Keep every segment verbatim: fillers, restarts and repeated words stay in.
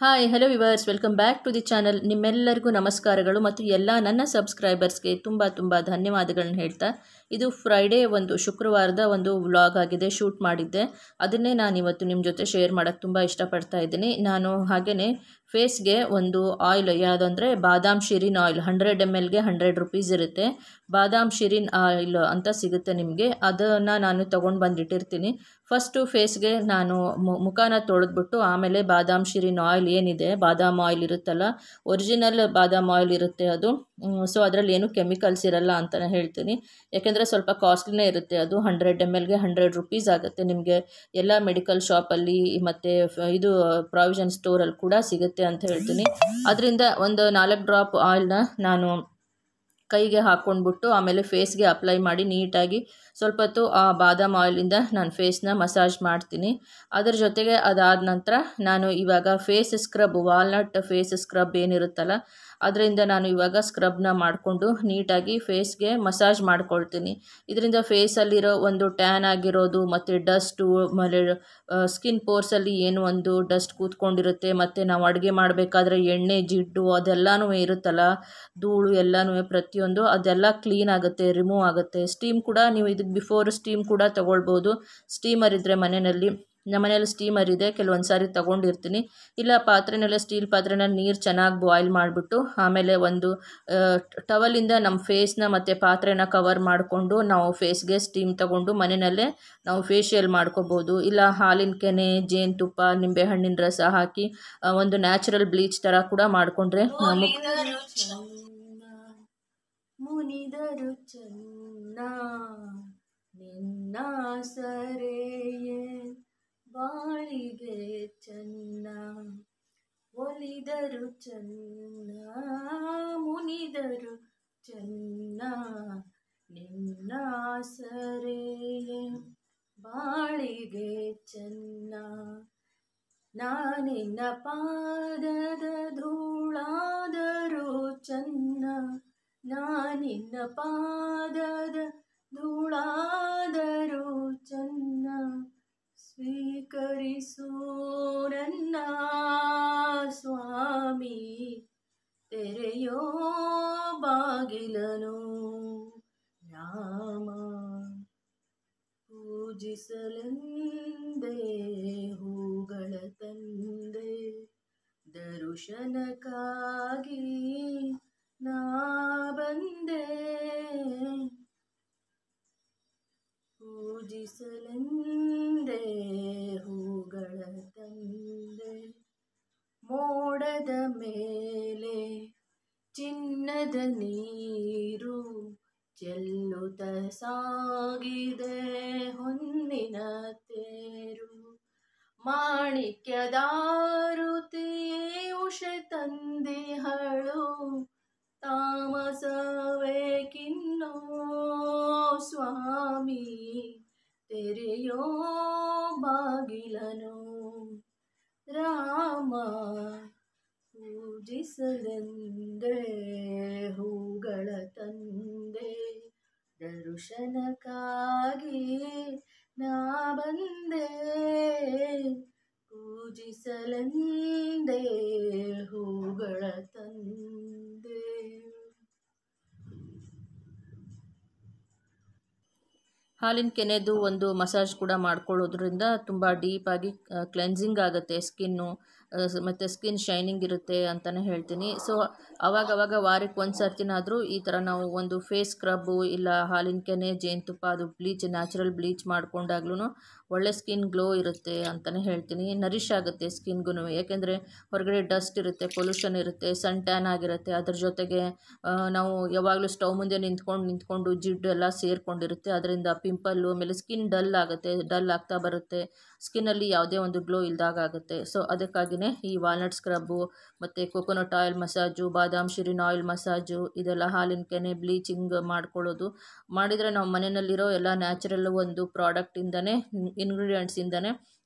Hi hello viewers, welcome back to the channel. ನಿಮ್ಮೆಲ್ಲರಿಗೂ ನಮಸ್ಕಾರಗಳು ಮತ್ತು ಎಲ್ಲ ನನ್ನ ಸಬ್ಸ್ಕ್ರೈಬರ್ಸ್ಗೆ ತುಂಬ ತುಂಬ ಧನ್ಯವಾದಗಳನ್ನ ಹೇಳ್ತಾ, ಇದು ಫ್ರೈಡೇ ಒಂದು ಶುಕ್ರವಾರದ ಒಂದು ವ್ಲಾಗ್ ಆಗಿದೆ. ಶೂಟ್ ಮಾಡಿದ್ದೆ, ಅದನ್ನೇ ನಾನು ಇವತ್ತು ನಿಮ್ಮ ಜೊತೆ ಶೇರ್ ಮಾಡೋಕ್ಕೆ ತುಂಬ ಇಷ್ಟಪಡ್ತಾ ಇದ್ದೀನಿ. ನಾನು ಹಾಗೆಯೇ ಫೇಸ್ಗೆ ಒಂದು ಆಯಿಲ್ ಯಾವುದಂದರೆ ಬಾದಾಮ್ ಶಿರಿನ್ ಆಯಿಲ್ ಹಂಡ್ರೆಡ್ ಎಮ್ ಎಲ್ಗೆ ಹಂಡ್ರೆಡ್ ರುಪೀಸ್ ಇರುತ್ತೆ. ಬಾದಾಮ್ ಶಿರಿನ್ ಆಯಿಲ್ ಅಂತ ಸಿಗುತ್ತೆ ನಿಮಗೆ, ಅದನ್ನು ನಾನು ತೊಗೊಂಡು ಬಂದಿಟ್ಟಿರ್ತೀನಿ. ಫಸ್ಟು ಫೇಸ್ಗೆ ನಾನು ಮುಖನ ತೊಳೆದ್ಬಿಟ್ಟು ಆಮೇಲೆ ಬಾದಾಮ್ ಶಿರಿನ್ ಆಯಿಲ್ ಏನಿದೆ, ಬಾದಾಮ್ ಆಯಿಲ್ ಇರುತ್ತಲ್ಲ, ಒರಿಜಿನಲ್ ಬಾದಾಮ್ ಆಯಿಲ್ ಇರುತ್ತೆ ಅದು. ಸೊ ಅದರಲ್ಲಿ ಏನು ಕೆಮಿಕಲ್ಸ್ ಇರಲ್ಲ ಅಂತಲೇ ಹೇಳ್ತೀನಿ, ಯಾಕೆಂದರೆ ಸ್ವಲ್ಪ ಕಾಸ್ಟ್ಲಿನೇ ಇರುತ್ತೆ. ಅದು ಹಂಡ್ರೆಡ್ ಎಮ್ ಎಲ್ಗೆ ಹಂಡ್ರೆಡ್ ರುಪೀಸ್ ಆಗುತ್ತೆ. ನಿಮಗೆ ಎಲ್ಲ ಮೆಡಿಕಲ್ ಶಾಪಲ್ಲಿ ಮತ್ತು ಇದು ಪ್ರಾವಿಷನ್ ಸ್ಟೋರಲ್ಲಿ ಕೂಡ ಸಿಗುತ್ತೆ ಅಂತ ಹೇಳ್ತೀನಿ. ಅದರಿಂದ ಒಂದು ನಾಲ್ಕು ಡ್ರಾಪ್ ಆಯಿಲ್ನ ನಾನು ಕೈಗೆ ಹಾಕ್ಕೊಂಡ್ಬಿಟ್ಟು ಆಮೇಲೆ ಫೇಸ್ಗೆ ಅಪ್ಲೈ ಮಾಡಿ ನೀಟಾಗಿ ಸ್ವಲ್ಪ ಹೊತ್ತು ಆ ಬಾದಾಮ್ ಆಯಿಲಿಂದ ನಾನು ಫೇಸ್ನ ಮಸಾಜ್ ಮಾಡ್ತೀನಿ. ಅದರ ಜೊತೆಗೆ ಅದಾದ ನಂತರ ನಾನು ಇವಾಗ face scrub, walnut face scrub ಏನಿರುತ್ತಲ್ಲ, ಅದರಿಂದ ನಾನು ಇವಾಗ ಸ್ಕ್ರಬ್ನ ಮಾಡಿಕೊಂಡು ನೀಟಾಗಿ ಫೇಸ್ಗೆ ಮಸಾಜ್ ಮಾಡ್ಕೊಳ್ತೀನಿ. ಇದರಿಂದ ಫೇಸಲ್ಲಿರೋ ಒಂದು ಟ್ಯಾನ್ ಆಗಿರೋದು ಮತ್ತು ಡಸ್ಟು, ಆಮೇಲೆ ಸ್ಕಿನ್ ಪೋರ್ಸಲ್ಲಿ ಏನು ಒಂದು ಡಸ್ಟ್ ಕೂತ್ಕೊಂಡಿರುತ್ತೆ, ಮತ್ತು ನಾವು ಅಡುಗೆ ಮಾಡಬೇಕಾದ್ರೆ ಎಣ್ಣೆ ಜಿಡ್ಡು ಅದೆಲ್ಲನೂ ಇರುತ್ತಲ್ಲ, ಧೂಳು ಎಲ್ಲನೂ ಪ್ರತಿಯೊಂದು ಅದೆಲ್ಲ ಕ್ಲೀನ್ ಆಗುತ್ತೆ, ರಿಮೂವ್ ಆಗುತ್ತೆ. ಸ್ಟೀಮ್ ಕೂಡ ನೀವು ಇದಕ್ಕೆ ಬಿಫೋರ್ ಸ್ಟೀಮ್ ಕೂಡ ತೊಗೊಳ್ಬೋದು. ಸ್ಟೀಮರ್ ಇದ್ದರೆ ಮನೆಯಲ್ಲಿ, ನಮ್ಮ ಮನೇಲಿ ಸ್ಟೀಮರ್ ಇದೆ, ಕೆಲವೊಂದು ಸಾರಿ ತೊಗೊಂಡಿರ್ತೀನಿ. ಇಲ್ಲ ಪಾತ್ರೆನಲ್ಲೇ ಸ್ಟೀಲ್ ಪಾತ್ರೆನಲ್ಲಿ ನೀರು ಚೆನ್ನಾಗಿ ಬಾಯ್ಲ್ ಮಾಡಿಬಿಟ್ಟು ಆಮೇಲೆ ಒಂದು ಟವಲಿಂದ ನಮ್ಮ ಫೇಸ್ನ ಮತ್ತು ಪಾತ್ರೆನ ಕವರ್ ಮಾಡಿಕೊಂಡು ನಾವು ಫೇಸ್ಗೆ ಸ್ಟೀಮ್ ತೊಗೊಂಡು ಮನೆಯಲ್ಲೇ ನಾವು ಫೇಶಿಯಲ್ ಮಾಡ್ಕೋಬೋದು. ಇಲ್ಲ ಹಾಲಿನ ಕೆನೆ, ಜೇನುತುಪ್ಪ, ನಿಂಬೆಹಣ್ಣಿನ ರಸ ಹಾಕಿ ಒಂದು ನ್ಯಾಚುರಲ್ ಬ್ಲೀಚ್ ಥರ ಕೂಡ ಮಾಡಿಕೊಂಡ್ರೆ ಮುನಿದರು ಚೆನ್ನ ನಿನ್ನ ಸರೆಯೇ ಬಾಳಿಗೆ ಚೆನ್ನ, ಒಲಿದರು ಚೆನ್ನ ಮುನಿದರು ಚೆನ್ನ ನಿನ್ನ ಸರೆಯೇ ಬಾಳಿಗೆ ಚೆನ್ನ. ನಾನಿನ್ನ ಪಾದದ ಧೂಳಾದರೂ ಚೆನ್ನ, ನಾನಿನ್ನ ಪಾದದ ಧೂಳಾದರೂ ಚೆನ್ನ, ಸ್ವೀಕರಿಸು ನನ್ನ ಸ್ವಾಮಿ, ತೆರೆಯೋ ಬಾಗಿಲನು ರಾಮ. ಪೂಜಿಸಲೆಂದೇ ಹೂಗಳ ತಂದೆ, ದರ್ಶನಕ್ಕಾಗಿ ನಾ ಬಂದೆ, ಪೂಜಿಸಲೆಂದೇ ಹೂಗಳ ತಂದೆ. ಮೋಡದ ಮೇಲೆ ಚಿನ್ನದ ನೀರು ಚೆಲ್ಲುತ್ತ ಸಾಗಿದೆ ಹೊನ್ನಿನ ತೇರು, ಮಾಣಿಕ್ಯದಾರುತಿ ಉಷ ತಂದಿಹಳು, ತಾಮಸವೇಕಿನ್ನೋ ಸ್ವಾಮಿ, ತೆರೆಯೋ ಬಾಗಿಲನು ರಾಮ. ಪೂಜಿಸಲೆಂದೇ ಹೂಗಳ ತಂದೆ, ದರ್ಶನಕ್ಕಾಗಿ ನಾ ಬಂದೆ, ಪೂಜಿಸಲೆಂದೇ ಹೂಗಳ ತಂದೆ. ಹಾಲಿನ ಕೆನೆದು ಒಂದು ಮಸಾಜ್ ಕೂಡ ಮಾಡ್ಕೊಳ್ಳೋದ್ರಿಂದ ತುಂಬ ಡೀಪಾಗಿ ಕ್ಲೆನ್ಸಿಂಗ್ ಆಗುತ್ತೆ ಸ್ಕಿನ್ನು, ಮತ್ತು ಸ್ಕಿನ್ ಶೈನಿಂಗ್ ಇರುತ್ತೆ ಅಂತಲೇ ಹೇಳ್ತೀನಿ. ಸೊ ಅವಾಗವಾಗ ವಾರಕ್ಕೆ ಒಂದು ಸರ್ತಿನಾದರೂ ಈ ಥರ ನಾವು ಒಂದು ಫೇಸ್ ಸ್ಕ್ರಬ್ಬು ಇಲ್ಲ ಹಾಲಿನ ಕೆನೆ, ಜೇನುತುಪ್ಪ, ಅದು ಬ್ಲೀಚ್, ನ್ಯಾಚುರಲ್ ಬ್ಲೀಚ್ ಮಾಡ್ಕೊಂಡಾಗ್ಲೂ ಒಳ್ಳೆ ಸ್ಕಿನ್ ಗ್ಲೋ ಇರುತ್ತೆ ಅಂತಲೇ ಹೇಳ್ತೀನಿ. ನರಿಶ್ ಆಗುತ್ತೆ ಸ್ಕಿನ್ಗೂ, ಯಾಕೆಂದರೆ ಹೊರಗಡೆ ಡಸ್ಟ್ ಇರುತ್ತೆ, ಪೊಲ್ಯೂಷನ್ ಇರುತ್ತೆ, ಸನ್ ಟ್ಯಾನ್ ಆಗಿರುತ್ತೆ. ಅದ್ರ ಜೊತೆಗೆ ನಾವು ಯಾವಾಗಲೂ ಸ್ಟವ್ ಮುಂದೆ ನಿಂತ್ಕೊಂಡು ನಿಂತ್ಕೊಂಡು ಜಿಡ್ಡು ಎಲ್ಲ ಸೇರಿಕೊಂಡಿರುತ್ತೆ, ಅದರಿಂದ ಪಿಂಪಲ್ಲು, ಆಮೇಲೆ ಸ್ಕಿನ್ ಡಲ್ ಆಗುತ್ತೆ, ಡಲ್ ಆಗ್ತಾ ಬರುತ್ತೆ, ಸ್ಕಿನ್ನಲ್ಲಿ ಯಾವುದೇ ಒಂದು ಗ್ಲೋ ಇಲ್ದಾಗ ಆಗುತ್ತೆ. ಸೊ ಅದಕ್ಕಾಗಿಯೇ ಈ ವಾಲ್ನಟ್ ಸ್ಕ್ರಬ್ಬು ಮತ್ತು ಕೊಕೊನಟ್ ಆಯಿಲ್ ಮಸಾಜು, ಬಾದಾಮ್ ಶಿರಿನ್ ಆಯಿಲ್ ಮಸಾಜು, ಇದೆಲ್ಲ ಹಾಲಿನ ಕೆನೆ ಬ್ಲೀಚಿಂಗ್ ಮಾಡ್ಕೊಳ್ಳೋದು ಮಾಡಿದರೆ ನಾವು ಮನೆಯಲ್ಲಿರೋ ಎಲ್ಲ ನ್ಯಾಚುರಲ್ ಒಂದು ಪ್ರಾಡಕ್ಟಿಂದನೇ, ಇಂಗ್ರೀಡಿಯೆಂಟ್ಸಿಂದನೇ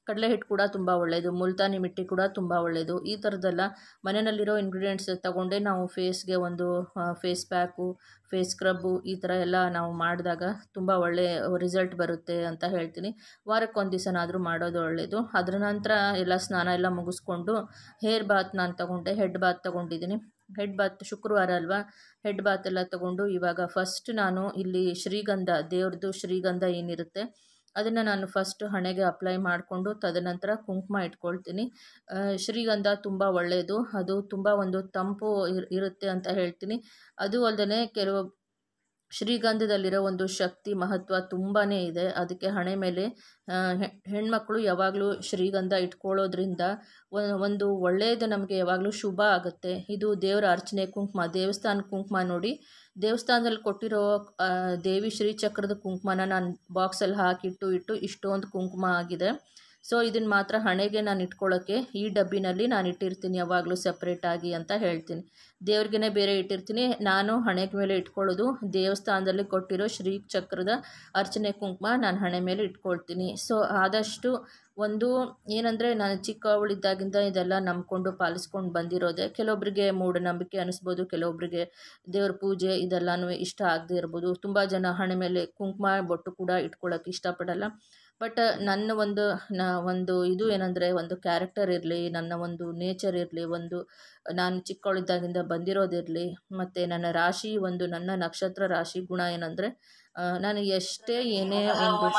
ಕಡಲೆ ಹಿಟ್ಟು ಕೂಡ ತುಂಬ ಒಳ್ಳೆಯದು, ಮುಲ್ತಾನಿ ಮಿಟ್ಟಿ ಕೂಡ ತುಂಬ ಒಳ್ಳೆಯದು. ಈ ಥರದ್ದೆಲ್ಲ ಮನೆಯಲ್ಲಿರೋ ಇಂಗ್ರೀಡಿಯೆಂಟ್ಸ್ ತಗೊಂಡೇ ನಾವು ಫೇಸ್ಗೆ ಒಂದು ಫೇಸ್ ಪ್ಯಾಕು, ಫೇಸ್ ಸ್ಕ್ರಬ್ಬು ಈ ಥರ ಎಲ್ಲ ನಾವು ಮಾಡಿದಾಗ ತುಂಬ ಒಳ್ಳೆಯ ರಿಸಲ್ಟ್ ಬರುತ್ತೆ ಅಂತ ಹೇಳ್ತೀನಿ. ವಾರಕ್ಕೊಂದು ದಿವಸನಾದರೂ ಮಾಡೋದು ಒಳ್ಳೆಯದು. ಅದರ ನಂತರ ಎಲ್ಲ ಸ್ನಾನ ಎಲ್ಲ ಮುಗಿಸ್ಕೊಂಡು ಹೇರ್ ಬಾತ್ ನಾನು ತೊಗೊಂಡೆ, ಹೆಡ್ ಬಾತ್ ತೊಗೊಂಡಿದ್ದೀನಿ. ಹೆಡ್ ಬಾತ್ ಶುಕ್ರವಾರ ಅಲ್ವಾ, ಹೆಡ್ ಬಾತ್ ಎಲ್ಲ ತೊಗೊಂಡು ಇವಾಗ ಫಸ್ಟ್ ನಾನು ಇಲ್ಲಿ ಶ್ರೀಗಂಧ, ದೇವ್ರದ್ದು ಶ್ರೀಗಂಧ ಏನಿರುತ್ತೆ ಅದನ್ನು ನಾನು ಫಸ್ಟ್ ಹಣೆಗೆ ಅಪ್ಲೈ ಮಾಡಿಕೊಂಡು ತದನಂತರ ಕುಂಕುಮ ಇಟ್ಕೊಳ್ತೀನಿ. ಶ್ರೀಗಂಧ ತುಂಬ ಒಳ್ಳೆಯದು, ಅದು ತುಂಬ ಒಂದು ತಂಪು ಇರುತ್ತೆ ಅಂತ ಹೇಳ್ತೀನಿ. ಅದು ಅಲ್ಲದೆ ಕೆಲವು ಶ್ರೀಗಂಧದಲ್ಲಿರೋ ಒಂದು ಶಕ್ತಿ ಮಹತ್ವ ತುಂಬಾ ಇದೆ. ಅದಕ್ಕೆ ಹಣೆ ಮೇಲೆ ಹೆಣ್ಮಕ್ಳು ಯಾವಾಗಲೂ ಶ್ರೀಗಂಧ ಇಟ್ಕೊಳ್ಳೋದ್ರಿಂದ ಒಂದು ಒಳ್ಳೆಯದು ನಮಗೆ ಯಾವಾಗಲೂ ಶುಭ ಆಗುತ್ತೆ. ಇದು ದೇವರ ಅರ್ಚನೆ ಕುಂಕುಮ, ದೇವಸ್ಥಾನ ಕುಂಕುಮ ನೋಡಿ, ದೇವಸ್ಥಾನದಲ್ಲಿ ಕೊಟ್ಟಿರೋ ದೇವಿ ಶ್ರೀಚಕ್ರದ ಕುಂಕುಮನ ನಾನು ಬಾಕ್ಸಲ್ಲಿ ಹಾಕಿಟ್ಟು ಇಟ್ಟು ಇಷ್ಟೊಂದು ಕುಂಕುಮ ಆಗಿದೆ. ಸೊ ಇದನ್ನು ಮಾತ್ರ ಹಣೆಗೆ ನಾನು ಇಟ್ಕೊಳ್ಳೋಕ್ಕೆ ಈ ಡಬ್ಬಿನಲ್ಲಿ ನಾನು ಇಟ್ಟಿರ್ತೀನಿ ಯಾವಾಗಲೂ ಸಪ್ರೇಟಾಗಿ ಅಂತ ಹೇಳ್ತೀನಿ. ದೇವ್ರಿಗೇ ಬೇರೆ ಇಟ್ಟಿರ್ತೀನಿ, ನಾನು ಹಣೆಗೆ ಮೇಲೆ ಇಟ್ಕೊಳ್ಳೋದು ದೇವಸ್ಥಾನದಲ್ಲಿ ಕೊಟ್ಟಿರೋ ಶ್ರೀ ಚಕ್ರದ ಅರ್ಚನೆ ಕುಂಕುಮ ನಾನು ಹಣೆ ಮೇಲೆ ಇಟ್ಕೊಳ್ತೀನಿ. ಸೊ ಆದಷ್ಟು ಒಂದು ಏನಂದರೆ ನಾನು ಚಿಕ್ಕವಳಿದ್ದಾಗಿಂದ ಇದೆಲ್ಲ ನಂಬ್ಕೊಂಡು ಪಾಲಿಸ್ಕೊಂಡು ಬಂದಿರೋದೆ. ಕೆಲವೊಬ್ಬರಿಗೆ ಮೂಢನಂಬಿಕೆ ಅನ್ನಿಸ್ಬೋದು, ಕೆಲವೊಬ್ಬರಿಗೆ ದೇವ್ರ ಪೂಜೆ ಇದೆಲ್ಲನೂ ಇಷ್ಟ ಆಗದೆ ಇರ್ಬೋದು. ತುಂಬ ಜನ ಹಣೆ ಮೇಲೆ ಕುಂಕುಮ ಬೊಟ್ಟು ಕೂಡ ಇಟ್ಕೊಳ್ಳೋಕೆ ಇಷ್ಟಪಡಲ್ಲ. ಬಟ್ ನನ್ನ ಒಂದು ನ ಒಂದು ಇದು ಏನಂದರೆ ಒಂದು ಕ್ಯಾರೆಕ್ಟರ್ ಇರಲಿ, ನನ್ನ ಒಂದು ನೇಚರ್ ಇರಲಿ, ಒಂದು ನಾನು ಚಿಕ್ಕವಳಿದ್ದಾಗಿಂದ ಬಂದಿರೋದಿರಲಿ, ಮತ್ತು ನನ್ನ ರಾಶಿ ಒಂದು ನನ್ನ ನಕ್ಷತ್ರ ರಾಶಿ ಗುಣ ಏನಂದರೆ ನಾನು ಎಷ್ಟೇ ಏನೇ ಒಂದು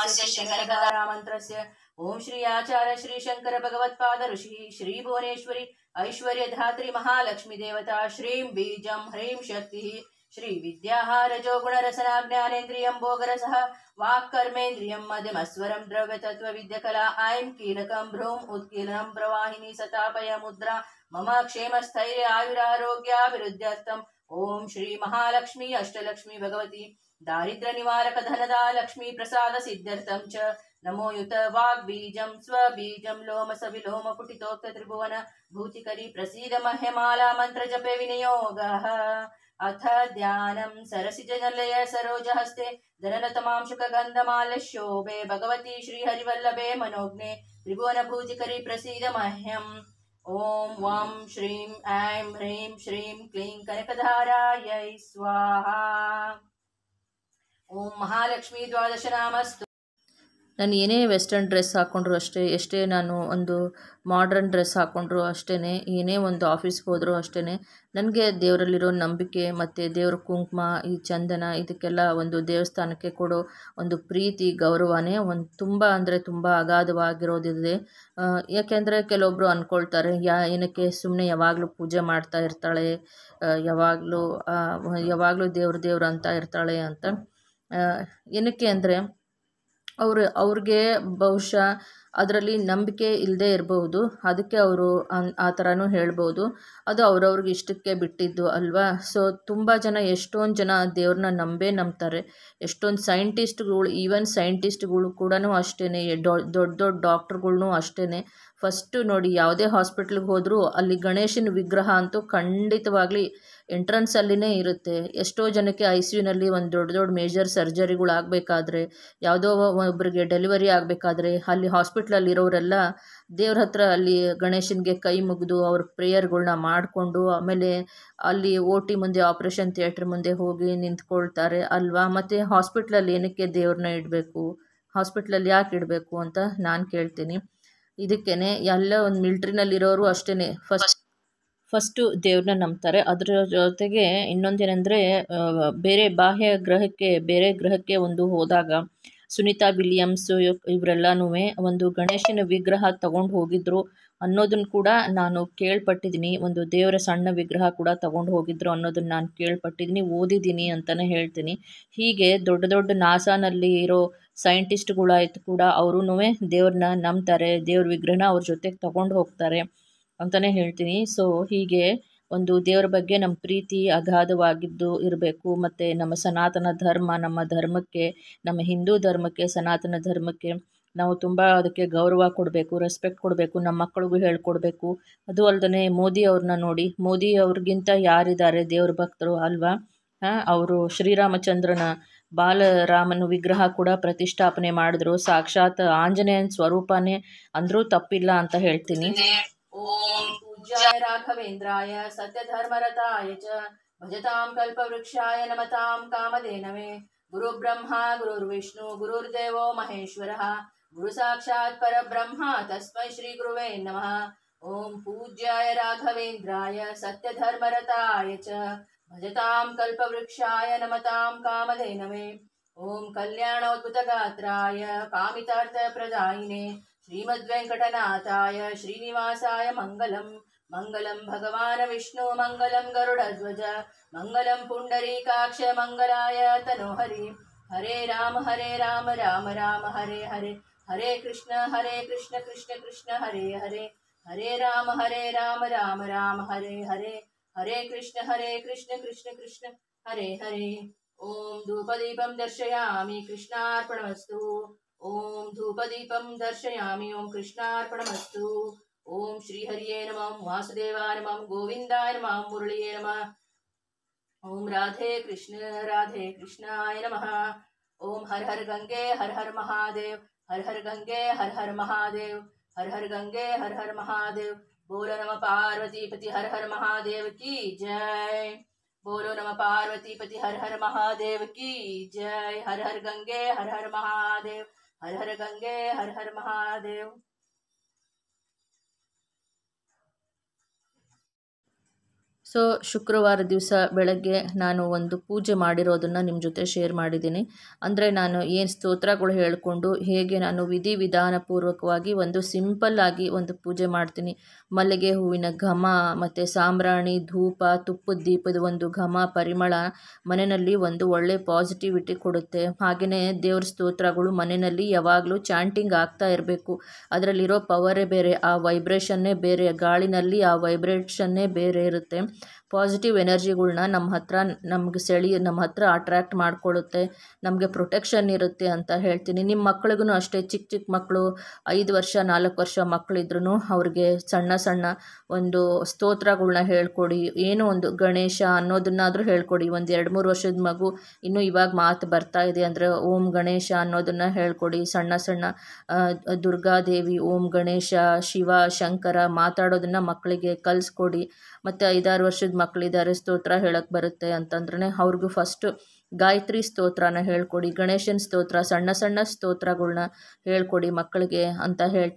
ಮಂತ್ರಸ್ಯ ಓಂ ಶ್ರೀ ಆಚಾರ್ಯ ಶ್ರೀ ಶಂಕರ ಭಗವತ್ಪಾದ ಋಷಿ ಶ್ರೀ ಭುವನೇಶ್ವರಿ ಐಶ್ವರ್ಯ ಧಾತ್ರಿ ಮಹಾಲಕ್ಷ್ಮೀ ದೇವತಾ ಶ್ರೀಂ ಬೀಜಂ ಹ್ರೀಂ ಶಕ್ತಿ ಶ್ರೀ ವಿದ್ಯಾಹಾರಜೋ ಗುಣರಸನ ಜ್ಞಾನೇಂದ್ರಿಯಂ ಭೋಗರಸಃ ವಾಕ್ಕರ್ಮೇಂದ್ರಿಯಂ ಮಧ್ಯಮಸ್ವರಂ ದ್ರವ್ಯ ತತ್ವ ವಿದ್ಯಕಲಾ ಐಂ ಕೀಲಕಂ ಭ್ರೂಂ ಉತ್ಕೀಲನಂ ಪ್ರವಾಹಿನಿ ಸತಾಪಯ ಮುದ್ರಾ ಮಮ ಕ್ಷೇಮ ಸ್ಥೈರ್ಯ ಆಯುರಾರೋಗ್ಯಾಭಿವೃದ್ಧ್ಯರ್ಥಂ ಓಂ ಶ್ರೀ ಮಹಾಲಕ್ಷ್ಮೀ ಅಷ್ಟಲಕ್ಷ್ಮೀ ಭಗವತಿ ದಾರಿದ್ರ್ಯ ನಿವಾರಕ ಧನದ ಲಕ್ಷ್ಮೀ ಪ್ರಸಾದ ಸಿದ್ಧ್ಯರ್ಥಂ ಚ ನಮೋ ಯುತ ವಾಗ್ ಬೀಜಂ ಸ್ವಬೀಜಂ ಲೋಮಸ ವಿಲೋಮ ಪುಟಿತೋಕ್ತ ತ್ರಿಭುವನ ಭೂತಿಕರಿ ಪ್ರಸೀದ ಮಹ್ಯಮಾಲಾ ಮಂತ್ರ ಜಪೆ ವಿನಿಯೋಗಃ ಅಥ ಧ್ಯಾನಂ ಸರಸಿಜನಲಯ ಸರೋಜಹಸ್ತೆ ಧನಲತಮಾಂಶುಕ ಗಂಧಮಾಲ ಶೋಭೆ ಭಗವತಿ ಶ್ರೀಹರಿವಲ್ಲಭೆ ಮನೋಜ್ಞೆ ತ್ರಿಭುವನ ಭೂತಿಕರಿ ಪ್ರಸೀದ ಮಹ್ಯಂ ಓಂ ವಂ ಶ್ರೀಂ ಐಂ ಹ್ರೀಂ ಶ್ರೀಂ ಕ್ಲೀಂ ಕನಕಧಾರಾಯೈ ಸ್ವಾಹಾ. ಓಂ ಮಹಾಲಕ್ಷ್ಮೀ ದ್ವಾದಶ ನಾಮಸ್ತು. ನಾನು ಏನೇ ವೆಸ್ಟರ್ನ್ ಡ್ರೆಸ್ ಹಾಕ್ಕೊಂಡ್ರು ಅಷ್ಟೇ, ಎಷ್ಟೇ ನಾನು ಒಂದು ಮಾಡ್ರನ್ ಡ್ರೆಸ್ ಹಾಕ್ಕೊಂಡ್ರು ಅಷ್ಟೇ, ಏನೇ ಒಂದು ಆಫೀಸ್ಗೆ ಹೋದರೂ ಅಷ್ಟೇ, ನನಗೆ ದೇವರಲ್ಲಿರೋ ನಂಬಿಕೆ ಮತ್ತು ದೇವ್ರ ಕುಂಕುಮ ಈ ಚಂದನ ಇದಕ್ಕೆಲ್ಲ ಒಂದು ದೇವಸ್ಥಾನಕ್ಕೆ ಕೊಡೋ ಒಂದು ಪ್ರೀತಿ ಗೌರವನೇ ಒಂದು ತುಂಬ ಅಂದರೆ ತುಂಬ ಅಗಾಧವಾಗಿರೋದಿದೆ. ಯಾಕೆಂದರೆ ಕೆಲವೊಬ್ಬರು ಅಂದ್ಕೊಳ್ತಾರೆ ಯಾ ಏನಕ್ಕೆ ಸುಮ್ಮನೆ ಯಾವಾಗಲೂ ಪೂಜೆ ಮಾಡ್ತಾ ಇರ್ತಾಳೆ, ಯಾವಾಗಲೂ ಯಾವಾಗಲೂ ದೇವ್ರ ದೇವ್ರು ಅಂತ ಇರ್ತಾಳೆ ಅಂತ. ಏನಕ್ಕೆ ಅಂದರೆ ಅವರು ಅವ್ರಿಗೆ ಬಹುಶಃ ಅದರಲ್ಲಿ ನಂಬಿಕೆ ಇಲ್ಲದೆ ಇರಬಹುದು, ಅದಕ್ಕೆ ಅವರು ಆ ಥರನೂ ಹೇಳ್ಬೋದು. ಅದು ಅವ್ರವ್ರಿಗೆ ಇಷ್ಟಕ್ಕೆ ಬಿಟ್ಟಿದ್ದು ಅಲ್ವಾ. ಸೊ ತುಂಬ ಜನ ಎಷ್ಟೊಂದು ಜನ ದೇವ್ರನ್ನ ನಂಬೇ ನಂಬ್ತಾರೆ. ಎಷ್ಟೊಂದು ಸೈಂಟಿಸ್ಟ್ಗಳು, ಈವನ್ ಸೈಂಟಿಸ್ಟ್ಗಳು ಕೂಡ ಅಷ್ಟೇ, ದೊಡ್ಡ ದೊಡ್ಡ ದೊಡ್ಡ ಡಾಕ್ಟ್ರುಗಳ್ನೂ ಅಷ್ಟೇ. ಫಸ್ಟು ನೋಡಿ, ಯಾವುದೇ ಹಾಸ್ಪಿಟ್ಲಿಗೆ ಹೋದರೂ ಅಲ್ಲಿ ಗಣೇಶನ ವಿಗ್ರಹ ಅಂತೂ ಖಂಡಿತವಾಗ್ಲಿ ಎಂಟ್ರೆನ್ಸಲ್ಲಿನೇ ಇರುತ್ತೆ. ಎಷ್ಟೋ ಜನಕ್ಕೆ ಐ ಸಿ ಯುನಲ್ಲಿ ಒಂದು ದೊಡ್ಡ ದೊಡ್ಡ ಮೇಜರ್ ಸರ್ಜರಿಗಳು ಆಗಬೇಕಾದ್ರೆ, ಯಾವುದೋ ಒಬ್ಬರಿಗೆ ಡೆಲಿವರಿ ಆಗಬೇಕಾದ್ರೆ ಅಲ್ಲಿ ಹಾಸ್ಪಿಟ್ಲಲ್ಲಿರೋರೆಲ್ಲ ದೇವ್ರ ಹತ್ರ ಅಲ್ಲಿ ಗಣೇಶನಿಗೆ ಕೈ ಮುಗಿದು ಅವ್ರ ಪ್ರೇಯರ್ಗಳ್ನ ಮಾಡಿಕೊಂಡು ಆಮೇಲೆ ಅಲ್ಲಿ ಓ ಟಿ ಮುಂದೆ, ಆಪ್ರೇಷನ್ ಥಿಯೇಟ್ರ್ ಮುಂದೆ ಹೋಗಿ ನಿಂತ್ಕೊಳ್ತಾರೆ ಅಲ್ವಾ. ಮತ್ತು ಹಾಸ್ಪಿಟ್ಲಲ್ಲಿ ಏನಕ್ಕೆ ದೇವ್ರನ್ನ ಇಡಬೇಕು, ಹಾಸ್ಪಿಟ್ಲಲ್ಲಿ ಯಾಕೆ ಇಡಬೇಕು ಅಂತ ನಾನು ಕೇಳ್ತೀನಿ. ಇದಕ್ಕೇ ಎಲ್ಲ ಒಂದು ಮಿಲ್ಟ್ರಿನಲ್ಲಿರೋರು ಅಷ್ಟೇ, ಫಸ್ಟ್ ಫಸ್ಟು ದೇವ್ರನ್ನ ನಂಬ್ತಾರೆ. ಅದರ ಜೊತೆಗೆ ಇನ್ನೊಂದೇನೆಂದರೆ, ಬೇರೆ ಬಾಹ್ಯ ಗ್ರಹಕ್ಕೆ ಬೇರೆ ಗ್ರಹಕ್ಕೆ ಒಂದು ಹೋದಾಗ ಸುನೀತಾ ವಿಲಿಯಮ್ಸು ಇವರೆಲ್ಲನೂ ಒಂದು ಗಣೇಶನ ವಿಗ್ರಹ ತಗೊಂಡು ಹೋಗಿದ್ರು ಅನ್ನೋದನ್ನು ಕೂಡ ನಾನು ಕೇಳ್ಪಟ್ಟಿದ್ದೀನಿ. ಒಂದು ದೇವರ ಸಣ್ಣ ವಿಗ್ರಹ ಕೂಡ ತಗೊಂಡು ಹೋಗಿದ್ರು ಅನ್ನೋದನ್ನು ನಾನು ಕೇಳ್ಪಟ್ಟಿದ್ದೀನಿ, ಓದಿದ್ದೀನಿ ಅಂತಲೇ ಹೇಳ್ತೀನಿ. ಹೀಗೆ ದೊಡ್ಡ ದೊಡ್ಡ ನಾಸಾನಲ್ಲಿ ಇರೋ ಸೈಂಟಿಸ್ಟ್ಗಳಾಯ್ತು ಕೂಡ ಅವರೂ ದೇವ್ರನ್ನ ನಂಬ್ತಾರೆ, ದೇವ್ರ ವಿಗ್ರಹನ ಅವ್ರ ಜೊತೆಗೆ ತಗೊಂಡು ಹೋಗ್ತಾರೆ ಅಂತಲೇ ಹೇಳ್ತೀನಿ. ಸೊ ಹೀಗೆ ಒಂದು ದೇವರ ಬಗ್ಗೆ ನಮ್ಮ ಪ್ರೀತಿ ಅಗಾಧವಾಗಿದ್ದು ಇರಬೇಕು. ಮತ್ತು ನಮ್ಮ ಸನಾತನ ಧರ್ಮ, ನಮ್ಮ ಧರ್ಮಕ್ಕೆ, ನಮ್ಮ ಹಿಂದೂ ಧರ್ಮಕ್ಕೆ, ಸನಾತನ ಧರ್ಮಕ್ಕೆ ನಾವು ತುಂಬ ಅದಕ್ಕೆ ಗೌರವ ಕೊಡಬೇಕು, ರೆಸ್ಪೆಕ್ಟ್ ಕೊಡಬೇಕು, ನಮ್ಮ ಮಕ್ಕಳಿಗೂ ಹೇಳ್ಕೊಡ್ಬೇಕು. ಅದು ಅಲ್ಲದೆ ಮೋದಿ ಅವ್ರನ್ನ ನೋಡಿ, ಮೋದಿ ಅವ್ರಿಗಿಂತ ಯಾರಿದ್ದಾರೆ ದೇವ್ರ ಭಕ್ತರು ಅಲ್ವಾ. ಅವರು ಶ್ರೀರಾಮಚಂದ್ರನ ಬಾಲರಾಮನ ವಿಗ್ರಹ ಕೂಡ ಪ್ರತಿಷ್ಠಾಪನೆ ಮಾಡಿದ್ರು. ಸಾಕ್ಷಾತ್ ಆಂಜನೇಯನ ಸ್ವರೂಪನೇ ಅಂದ್ರೂ ತಪ್ಪಿಲ್ಲ ಅಂತ ಹೇಳ್ತೀನಿ. ಓಂ ಪೂಜ್ಯಾಯ ರಾಘವೇಂದ್ರಾಯ ಸತ್ಯಧರ್ಮರತಾಯ ಚ ಭಜತಾಂ ಕಲ್ಪವೃಕ್ಷಾಯ ನಮತಾಂ ಕಾಮಧೇನವೇ. ಗುರು ಬ್ರಹ್ಮ ಗುರುರ್ವಿಷ್ಣು ಗುರುರ್ದೇವೋ ಮಹೇಶ್ವರಃ ಗುರು ಸಾಕ್ಷಾತ್ ಪರಬ್ರಹ್ಮ ತಸ್ಮೈ ಶ್ರೀ ಗುರುವೇ ನಮಃ. ಓಂ ಪೂಜ್ಯಾಯ ರಾಘವೇಂದ್ರಾಯ ಸತ್ಯಧರ್ಮರತಾಯ ಚ ಭಜತಾಂ ಕಲ್ಪವೃಕ್ಷಾಯ ನಮತಾಂ ಕಾಮಧೇನವೇ. ಓಂ ಕಲ್ಯಾಣೋದ್ಭುತಗಾತ್ರಾಯ ಕಾಮಿತಾರ್ಥಪ್ರದಾಯಿನೇ ಶ್ರೀಮದ್ವೆಂಕಟನಾಥಾಯ ಶ್ರೀನಿವಾಸಾಯ ಮಂಗಲಂ. ಮಂಗಲಂ ಭಗವಾನ್ ವಿಷ್ಣು ಮಂಗಲಂ ಗರುಡಧ್ವಜ ಮಂಗಲಂ ಪುಂಡರೀಕಾಕ್ಷ ಮಂಗಲಾಯ ತನೋಹರಿ. ಹರೇ ರಾಮ ಹರೇ ರಾಮ ರಾಮ ರಾಮ ಹರೇ ಹರೇ ಹರೇ ಕೃಷ್ಣ ಹರೇ ಕೃಷ್ಣ ಕೃಷ್ಣ ಕೃಷ್ಣ ಹರೇ ಹರೇ ಹರೇ ರಾಮ ಹರೇ ರಾಮ ರಾಮ ರಾಮ ಹರೇ ಹರೇ ಹರೇ ಕೃಷ್ಣ ಹರೇ ಕೃಷ್ಣ ಕೃಷ್ಣ ಕೃಷ್ಣ ಹರೇ ಹರೇ. ಓಂ ಧೂಪದೀಪಂ ದರ್ಶಯಾಮಿ ಕೃಷ್ಣಾರ್ಪಣಮಸ್ತು. ಓಂ ಧೂಪದೀಪಂ ದರ್ಶಯಾಮಿ ಓಂ ಕೃಷ್ಣಾರ್ಪಣಮಸ್ತು. ಓಂ ಶ್ರೀಹರಿಯೇ ನಮಃ ವಾಸುದೇವಾಯ ನಮಃ ಗೋವಿಂದಾಯ ನಮಃ ಮುರಳಿಯೇ ನಮಃ. ಓಂ ರಾಧೆ ಕೃಷ್ಣ ರಾಧೆ ಕೃಷ್ಣಾಯ ನಮಃ. ಓಂ ಹರ ಹರ ಗಂಗೆ ಹರ ಹರ ಮಹಾದೇವ್ ಹರ ಹರ ಗಂಗೆ ಹರ ಹರ ಮಹಾದೇವ್ ಹರ ಹರ ಗಂಗೆ ಹರ ಹರ ಮಹಾದೇವ್. ಬೋಲೋ ನಮ ಪಾರ್ವತೀಪತಿ ಹರ ಹರ ಮಹಾದೇವ್ ಕಿ ಜೈ. बोलो नमः पार्वती पति हर हर महादेव की जय. हर हर गंगे हर हर महादेव हर हर गंगे हर हर महादेव. ಸೊ ಶುಕ್ರವಾರ ದಿವಸ ಬೆಳಗ್ಗೆ ನಾನು ಒಂದು ಪೂಜೆ ಮಾಡಿರೋದನ್ನು ನಿಮ್ಮ ಜೊತೆ ಶೇರ್ ಮಾಡಿದ್ದೀನಿ. ಅಂದರೆ ನಾನು ಏನು ಸ್ತೋತ್ರಗಳು ಹೇಳಿಕೊಂಡು ಹೇಗೆ ನಾನು ವಿಧಿ ವಿಧಾನಪೂರ್ವಕವಾಗಿ ಒಂದು ಸಿಂಪಲ್ಲಾಗಿ ಒಂದು ಪೂಜೆ ಮಾಡ್ತೀನಿ. ಮಲ್ಲಿಗೆ ಹೂವಿನ ಘಮ ಮತ್ತು ಸಾಂಬ್ರಾಣಿ ಧೂಪ ತುಪ್ಪದ ದೀಪದ ಒಂದು ಘಮ ಪರಿಮಳ ಮನೆಯಲ್ಲಿ ಒಂದು ಒಳ್ಳೆ ಪಾಸಿಟಿವಿಟಿ ಕೊಡುತ್ತೆ. ಹಾಗೆಯೇ ದೇವ್ರ ಸ್ತೋತ್ರಗಳು ಮನೆಯಲ್ಲಿ ಯಾವಾಗಲೂ ಚಾಂಟಿಂಗ್ ಆಗ್ತಾ ಇರಬೇಕು. ಅದರಲ್ಲಿರೋ ಪವರೇ ಬೇರೆ, ಆ ವೈಬ್ರೇಷನ್ನೇ ಬೇರೆ, ಗಾಳಿನಲ್ಲಿ ಆ ವೈಬ್ರೇಷನ್ನೇ ಬೇರೆ ಇರುತ್ತೆ. ಪಾಸಿಟಿವ್ ಎನರ್ಜಿಗಳ್ನ ನಮ್ಮ ಹತ್ರ ನಮ್ಗೆ ಸೆಳಿ ನಮ್ಮ ಹತ್ರ ಅಟ್ರ್ಯಾಕ್ಟ್ ಮಾಡಿಕೊಳ್ಳುತ್ತೆ, ನಮಗೆ ಪ್ರೊಟೆಕ್ಷನ್ ಇರುತ್ತೆ ಅಂತ ಹೇಳ್ತೀನಿ. ನಿಮ್ಮ ಮಕ್ಳಿಗೂ ಅಷ್ಟೇ, ಚಿಕ್ಕ ಚಿಕ್ಕ ಮಕ್ಕಳು ಐದು ವರ್ಷ ನಾಲ್ಕು ವರ್ಷ ಮಕ್ಕಳಿದ್ರೂ ಅವ್ರಿಗೆ ಸಣ್ಣ ಸಣ್ಣ ಒಂದು ಸ್ತೋತ್ರಗಳ್ನ ಹೇಳ್ಕೊಡಿ. ಏನೋ ಒಂದು ಗಣೇಶ ಅನ್ನೋದನ್ನಾದರೂ ಹೇಳ್ಕೊಡಿ. ಒಂದು ಎರಡು ಮೂರು ವರ್ಷದ ಮಗು ಇನ್ನೂ ಇವಾಗ ಮಾತು ಬರ್ತಾ ಇದೆ ಅಂದರೆ ಓಂ ಗಣೇಶ ಅನ್ನೋದನ್ನು ಹೇಳ್ಕೊಡಿ. ಸಣ್ಣ ಸಣ್ಣ ದುರ್ಗಾದೇವಿ, ಓಂ ಗಣೇಶ, ಶಿವ, ಶಂಕರ ಮಾತಾಡೋದನ್ನು ಮಕ್ಕಳಿಗೆ ಕಲಿಸ್ಕೊಡಿ. ಮತ್ತು ಐದಾರು ವರ್ಷದ ಮಕ್ಕಳಿದ್ದಾರೆ ಸ್ತೋತ್ರ ಹೇಳಕ್ಕೆ ಬರುತ್ತೆ ಅಂತಂದ್ರೆ ಅವ್ರಿಗೂ ಫಸ್ಟು ಗಾಯತ್ರಿ ಸ್ತೋತ್ರನ ಹೇಳ್ಕೊಡಿ. ಗಣೇಶನ ಸ್ತೋತ್ರ, ಸಣ್ಣ ಸಣ್ಣ ಸ್ತೋತ್ರಗಳ್ನ ಹೇಳ್ಕೊಡಿ ಮಕ್ಕಳಿಗೆ ಅಂತ ಹೇಳ್ತೀನಿ.